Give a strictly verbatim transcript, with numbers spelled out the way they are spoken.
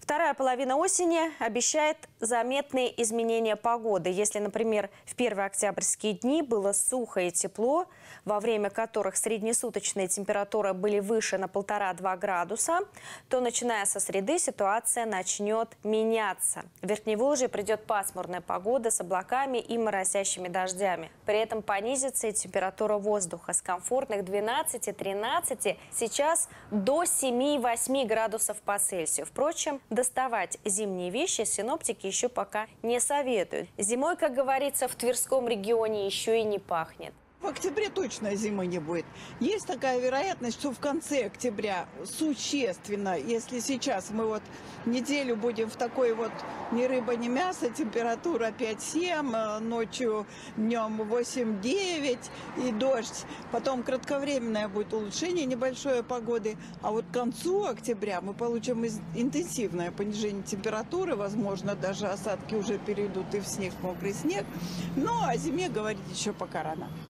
Вторая половина осени обещает заметные изменения погоды. Если, например, в первые октябрьские дни было сухо и тепло, во время которых среднесуточные температуры были выше на полтора-два градуса, то, начиная со среды, ситуация начнет меняться. В Верхневолжье придет пасмурная погода с облаками и моросящими дождями. При этом понизится и температура воздуха с комфортных двенадцати-тринадцати сейчас до семи-восьми градусов по Цельсию. Впрочем, доставать зимние вещи синоптики еще пока не советуют. Зимой, как говорится, в Тверском регионе еще и не пахнет. В октябре точно зимы не будет. Есть такая вероятность, что в конце октября существенно, если сейчас мы вот неделю будем в такой вот ни рыба, ни мясо, температура пять-семь, ночью, днем восемь-девять и дождь. Потом кратковременное будет улучшение небольшой погоды. А вот к концу октября мы получим интенсивное понижение температуры. Возможно, даже осадки уже перейдут и в снег, мокрый снег. Но о зиме говорить еще пока рано.